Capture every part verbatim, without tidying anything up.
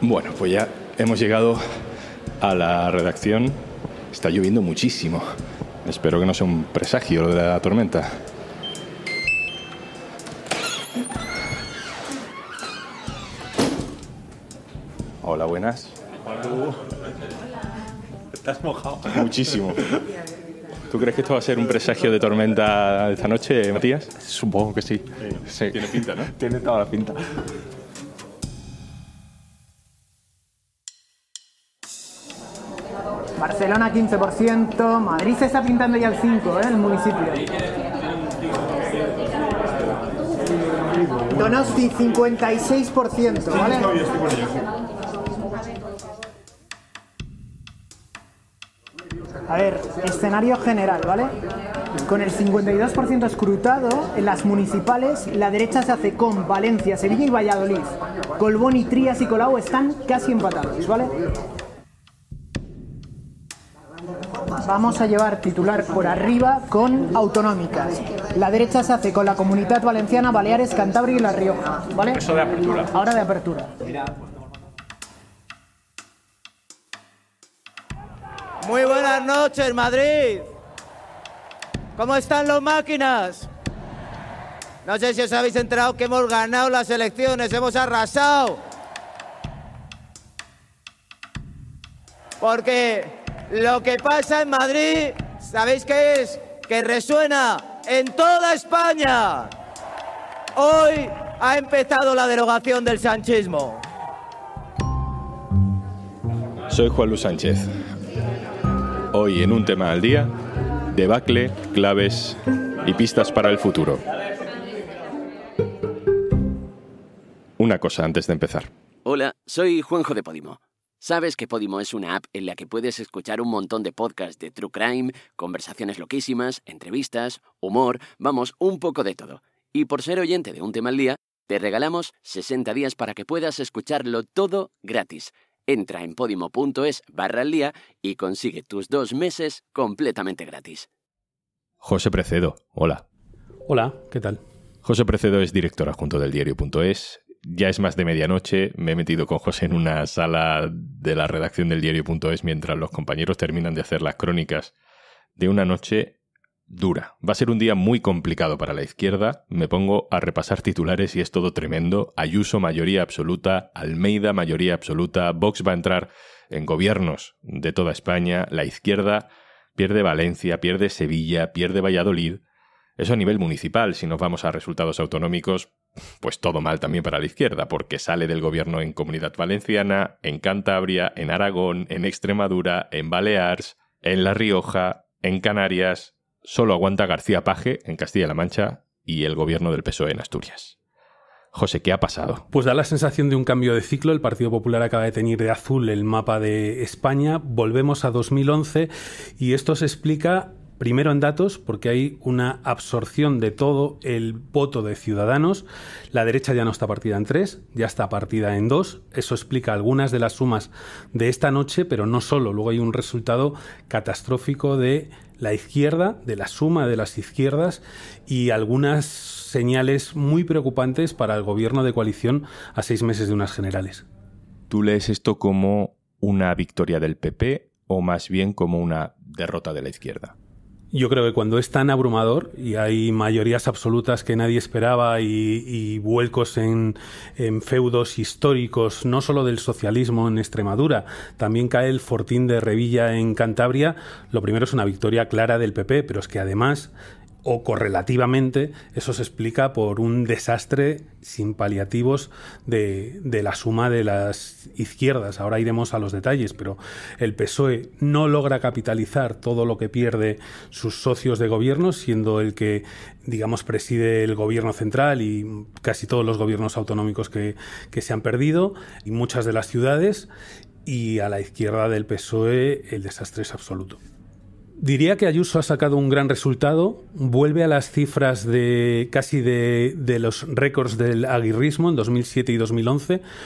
Bueno, pues ya hemos llegado a la redacción. Está lloviendo muchísimo. Espero que no sea un presagio de la tormenta. Hola, buenas. Hola. ¿Estás mojado? Muchísimo. ¿Tú crees que esto va a ser un presagio de tormenta esta noche, Matías? Supongo que sí. Sí. Tiene pinta, ¿no? Tiene toda la pinta. Barcelona quince por ciento, Madrid se está pintando ya el cinco por ciento, ¿eh? El municipio. Donosti cincuenta y seis por ciento, ¿vale? A ver, escenario general, ¿vale? Con el cincuenta y dos por ciento escrutado, en las municipales, la derecha se hace con Valencia, Sevilla y Valladolid. Colbón y Trías y Colau están casi empatados, ¿vale? Vamos a llevar titular por arriba con autonómicas. La derecha se hace con la Comunidad Valenciana, Baleares, Cantabria y La Rioja, ¿vale? Eso de apertura. Ahora de apertura. Muy buenas noches, Madrid. ¿Cómo están los máquinas? No sé si os habéis enterado que hemos ganado las elecciones, hemos arrasado. Porque lo que pasa en Madrid, ¿sabéis qué es? Que resuena en toda España. Hoy ha empezado la derogación del sanchismo. Soy Juan Luis Sánchez. Hoy en Un Tema al Día, debacle, claves y pistas para el futuro. Una cosa antes de empezar. Hola, soy Juanjo de Podimo. ¿Sabes que Podimo es una app en la que puedes escuchar un montón de podcasts de true crime, conversaciones loquísimas, entrevistas, humor, vamos, un poco de todo? Y por ser oyente de Un Tema al Día, te regalamos sesenta días para que puedas escucharlo todo gratis. Entra en podimo.es barra al día y consigue tus dos meses completamente gratis. José Precedo, hola. Hola, ¿qué tal? José Precedo es director adjunto del diario.es. Ya es más de medianoche, me he metido con José en una sala de la redacción del diario.es mientras los compañeros terminan de hacer las crónicas de una noche dura. Va a ser un día muy complicado para la izquierda. Me pongo a repasar titulares y es todo tremendo. Ayuso, mayoría absoluta. Almeida, mayoría absoluta. Vox va a entrar en gobiernos de toda España. La izquierda pierde Valencia, pierde Sevilla, pierde Valladolid. Eso a nivel municipal. Si nos vamos a resultados autonómicos, pues todo mal también para la izquierda, porque sale del gobierno en Comunidad Valenciana, en Cantabria, en Aragón, en Extremadura, en Baleares, en La Rioja, en Canarias. Solo aguanta García Paje en Castilla-La Mancha y el gobierno del P S O E en Asturias. José, ¿qué ha pasado? Pues da la sensación de un cambio de ciclo. El Partido Popular acaba de teñir de azul el mapa de España. Volvemos a dos mil once y esto se explica primero en datos, porque hay una absorción de todo el voto de Ciudadanos. La derecha ya no está partida en tres, ya está partida en dos. Eso explica algunas de las sumas de esta noche, pero no solo. Luego hay un resultado catastrófico de la izquierda, de la suma de las izquierdas y algunas señales muy preocupantes para el gobierno de coalición a seis meses de unas generales. ¿Tú lees esto como una victoria del P P o más bien como una derrota de la izquierda? Yo creo que cuando es tan abrumador y hay mayorías absolutas que nadie esperaba y, y vuelcos en, en feudos históricos, no solo del socialismo en Extremadura, también cae el fortín de Revilla en Cantabria, lo primero es una victoria clara del P P, pero es que además, o correlativamente, eso se explica por un desastre sin paliativos de, de la suma de las izquierdas. Ahora iremos a los detalles, pero el P S O E no logra capitalizar todo lo que pierde sus socios de gobierno, siendo el que, digamos, preside el gobierno central y casi todos los gobiernos autonómicos que, que se han perdido, y muchas de las ciudades, y a la izquierda del P S O E el desastre es absoluto. Diría que Ayuso ha sacado un gran resultado, vuelve a las cifras de casi de, de los récords del aguirrismo en dos mil siete y dos mil once,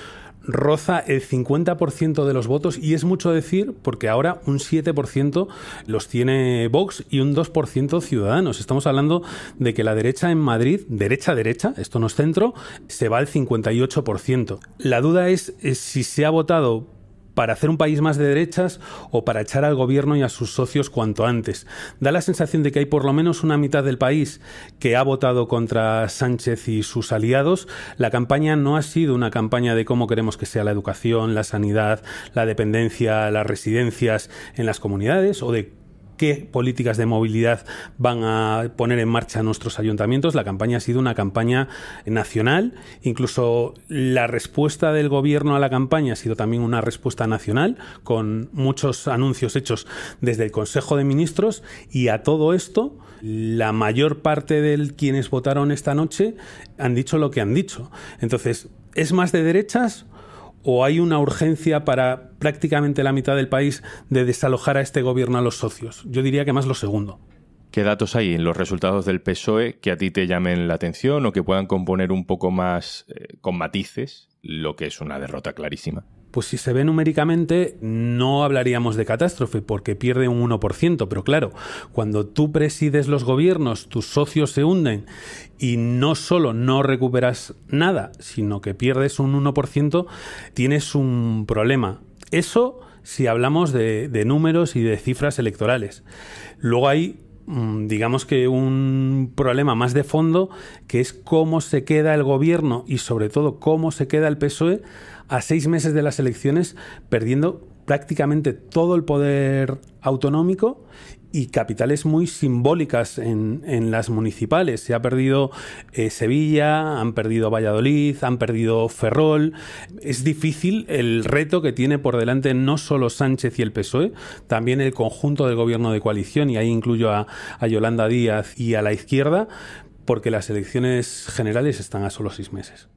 roza el cincuenta por ciento de los votos, y es mucho decir porque ahora un siete por ciento los tiene Vox y un dos por ciento Ciudadanos. Estamos hablando de que la derecha en Madrid, derecha-derecha, esto no es centro, se va al cincuenta y ocho por ciento. La duda es, es si se ha votado para hacer un país más de derechas o para echar al gobierno y a sus socios cuanto antes. Da la sensación de que hay por lo menos una mitad del país que ha votado contra Sánchez y sus aliados. La campaña no ha sido una campaña de cómo queremos que sea la educación, la sanidad, la dependencia, las residencias en las comunidades, o de qué políticas de movilidad van a poner en marcha nuestros ayuntamientos. La campaña ha sido una campaña nacional. Incluso la respuesta del gobierno a la campaña ha sido también una respuesta nacional, con muchos anuncios hechos desde el Consejo de Ministros. Y a todo esto, la mayor parte de quienes votaron esta noche han dicho lo que han dicho. Entonces, ¿es más de derechas o hay una urgencia para prácticamente la mitad del país de desalojar a este gobierno a los socios? Yo diría que más lo segundo. ¿Qué datos hay en los resultados del P S O E que a ti te llamen la atención o que puedan componer un poco más, eh, con matices, lo que es una derrota clarísima? Pues si se ve numéricamente no hablaríamos de catástrofe porque pierde un uno por ciento, pero claro, cuando tú presides los gobiernos, tus socios se hunden y no solo no recuperas nada, sino que pierdes un uno por ciento, tienes un problema. Eso si hablamos de, de números y de cifras electorales. Luego hay, digamos que un problema más de fondo, que es cómo se queda el gobierno y sobre todo cómo se queda el P S O E a seis meses de las elecciones, perdiendo prácticamente todo el poder autonómico y capitales muy simbólicas en, en las municipales. Se ha perdido eh, Sevilla, han perdido Valladolid, han perdido Ferrol. Es difícil el reto que tiene por delante no solo Sánchez y el P S O E, también el conjunto del gobierno de coalición, y ahí incluyo a, a Yolanda Díaz y a la izquierda, porque las elecciones generales están a solo seis meses.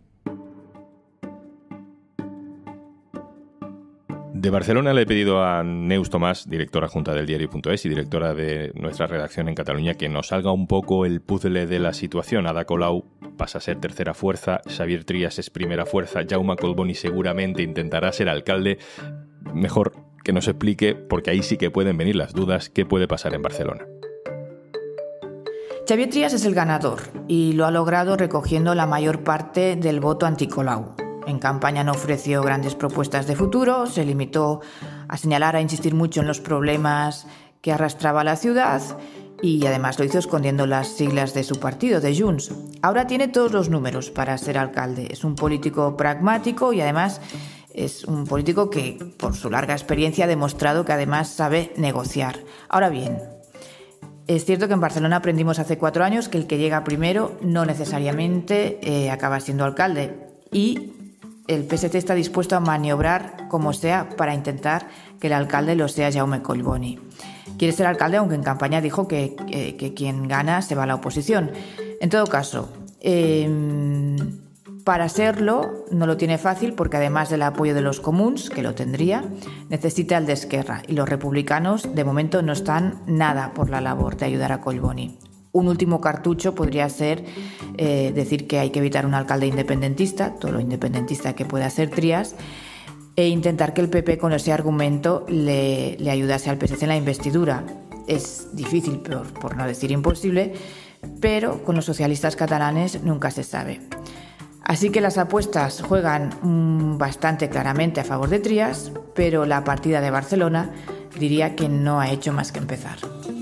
De Barcelona le he pedido a Neus Tomàs, directora adjunta del diario punto es y directora de nuestra redacción en Cataluña, que nos salga un poco el puzzle de la situación. Ada Colau pasa a ser tercera fuerza, Xavier Trias es primera fuerza, Jaume Collboni seguramente intentará ser alcalde. Mejor que nos explique, porque ahí sí que pueden venir las dudas, qué puede pasar en Barcelona. Xavier Trias es el ganador y lo ha logrado recogiendo la mayor parte del voto anti-Colau. En campaña no ofreció grandes propuestas de futuro, se limitó a señalar, a insistir mucho en los problemas que arrastraba la ciudad y además lo hizo escondiendo las siglas de su partido, de Junts. Ahora tiene todos los números para ser alcalde. Es un político pragmático y además es un político que, por su larga experiencia, ha demostrado que además sabe negociar. Ahora bien, es cierto que en Barcelona aprendimos hace cuatro años que el que llega primero no necesariamente eh, acaba siendo alcalde, y el P S C está dispuesto a maniobrar como sea para intentar que el alcalde lo sea Jaume Collboni. Quiere ser alcalde, aunque en campaña dijo que, que, que quien gana se va a la oposición. En todo caso, eh, para serlo no lo tiene fácil porque además del apoyo de los comuns, que lo tendría, necesita el de Esquerra, y los republicanos de momento no están nada por la labor de ayudar a Collboni. Un último cartucho podría ser eh, decir que hay que evitar un alcalde independentista, todo lo independentista que pueda ser Trias, e intentar que el P P con ese argumento le, le ayudase al P S C en la investidura. Es difícil, por, por no decir imposible, pero con los socialistas catalanes nunca se sabe. Así que las apuestas juegan mmm, bastante claramente a favor de Trias, pero la partida de Barcelona diría que no ha hecho más que empezar.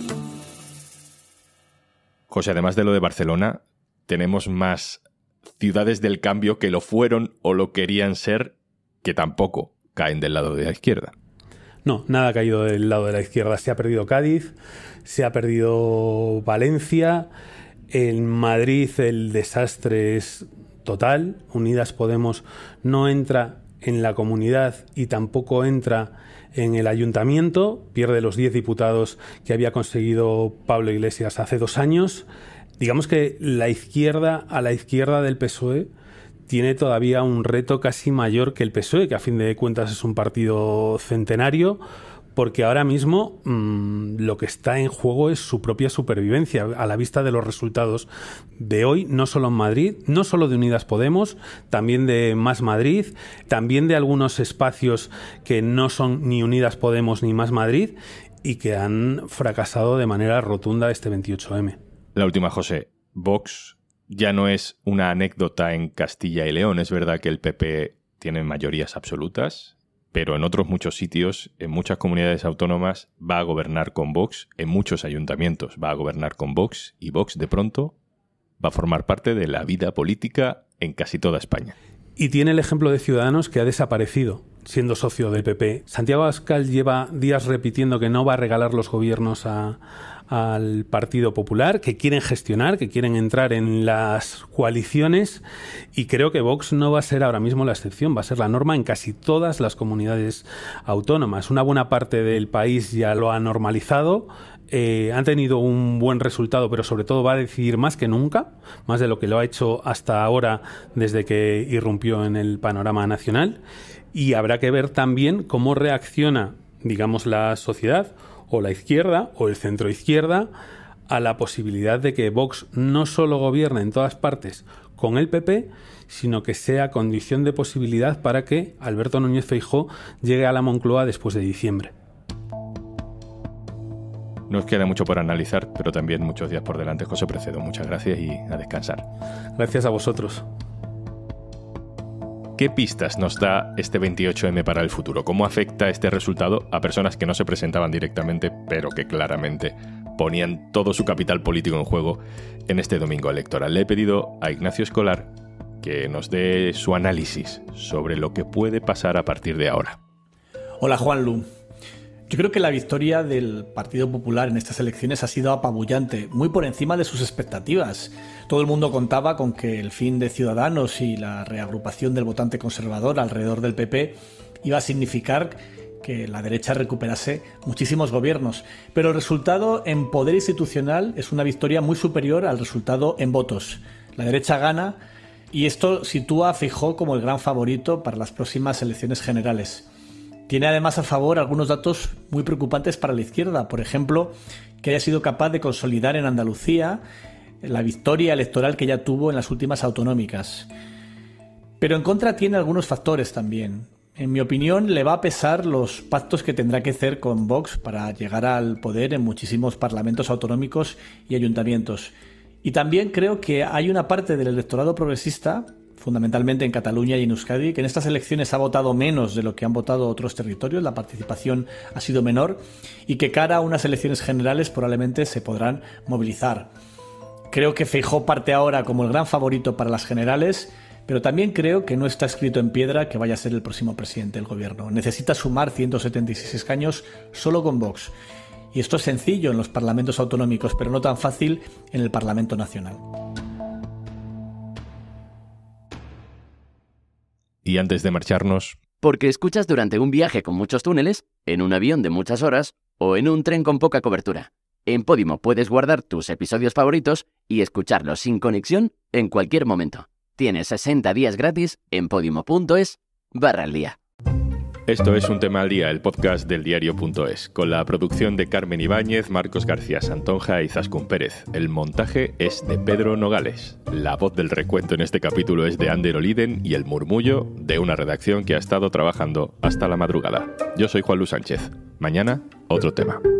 José, además de lo de Barcelona, tenemos más ciudades del cambio que lo fueron o lo querían ser, que tampoco caen del lado de la izquierda. No, nada ha caído del lado de la izquierda. Se ha perdido Cádiz, se ha perdido Valencia, en Madrid el desastre es total. Unidas Podemos no entra en la comunidad y tampoco entra en el ayuntamiento, pierde los diez diputados que había conseguido Pablo Iglesias hace dos años. Digamos que la izquierda, a la izquierda del P S O E, tiene todavía un reto casi mayor que el P S O E, que a fin de cuentas es un partido centenario, porque ahora mismo mmm, lo que está en juego es su propia supervivencia a la vista de los resultados de hoy, no solo en Madrid, no solo de Unidas Podemos, también de Más Madrid, también de algunos espacios que no son ni Unidas Podemos ni Más Madrid y que han fracasado de manera rotunda este veintiocho eme. La última, José. Vox ya no es una anécdota en Castilla y León. Es verdad que el P P tiene mayorías absolutas, pero en otros muchos sitios, en muchas comunidades autónomas, va a gobernar con Vox, en muchos ayuntamientos va a gobernar con Vox, y Vox de pronto va a formar parte de la vida política en casi toda España. Y tiene el ejemplo de Ciudadanos, que ha desaparecido siendo socio del P P. Santiago Abascal lleva días repitiendo que no va a regalar los gobiernos a, al Partido Popular, que quieren gestionar, que quieren entrar en las coaliciones, y creo que Vox no va a ser ahora mismo la excepción, va a ser la norma en casi todas las comunidades autónomas. Una buena parte del país ya lo ha normalizado, eh, han tenido un buen resultado, pero sobre todo va a decidir más que nunca, más de lo que lo ha hecho hasta ahora desde que irrumpió en el panorama nacional, y habrá que ver también cómo reacciona, digamos, la sociedad o la izquierda o el centro izquierda a la posibilidad de que Vox no solo gobierne en todas partes con el P P, sino que sea condición de posibilidad para que Alberto Núñez Feijóo llegue a la Moncloa después de diciembre. Nos queda mucho por analizar, pero también muchos días por delante. José Precedo, muchas gracias y a descansar. Gracias a vosotros. ¿Qué pistas nos da este veintiocho eme para el futuro? ¿Cómo afecta este resultado a personas que no se presentaban directamente, pero que claramente ponían todo su capital político en juego en este domingo electoral? Le he pedido a Ignacio Escolar que nos dé su análisis sobre lo que puede pasar a partir de ahora. Hola, Juanlu. Yo creo que la victoria del Partido Popular en estas elecciones ha sido apabullante, muy por encima de sus expectativas. Todo el mundo contaba con que el fin de Ciudadanos y la reagrupación del votante conservador alrededor del P P iba a significar que la derecha recuperase muchísimos gobiernos. Pero el resultado en poder institucional es una victoria muy superior al resultado en votos. La derecha gana y esto sitúa a Feijóo como el gran favorito para las próximas elecciones generales. Tiene además a favor algunos datos muy preocupantes para la izquierda. Por ejemplo, que haya sido capaz de consolidar en Andalucía la victoria electoral que ya tuvo en las últimas autonómicas. Pero en contra tiene algunos factores también. En mi opinión, le va a pesar los pactos que tendrá que hacer con Vox para llegar al poder en muchísimos parlamentos autonómicos y ayuntamientos. Y también creo que hay una parte del electorado progresista, fundamentalmente en Cataluña y en Euskadi, que en estas elecciones ha votado menos de lo que han votado otros territorios, la participación ha sido menor, y que cara a unas elecciones generales probablemente se podrán movilizar. Creo que Feijóo parte ahora como el gran favorito para las generales, pero también creo que no está escrito en piedra que vaya a ser el próximo presidente del gobierno. Necesita sumar ciento setenta y seis escaños solo con Vox. Y esto es sencillo en los parlamentos autonómicos, pero no tan fácil en el Parlamento Nacional. Y antes de marcharnos... Porque escuchas durante un viaje con muchos túneles, en un avión de muchas horas o en un tren con poca cobertura. En Podimo puedes guardar tus episodios favoritos y escucharlos sin conexión en cualquier momento. Tienes sesenta días gratis en podimo.es barra al día. Esto es Un Tema al Día, el podcast del diario punto es, con la producción de Carmen Ibáñez, Marcos García Santonja y Zaskun Pérez. El montaje es de Pedro Nogales. La voz del recuento en este capítulo es de Ander Oliden y el murmullo de una redacción que ha estado trabajando hasta la madrugada. Yo soy Juanlu Sánchez. Mañana, otro tema.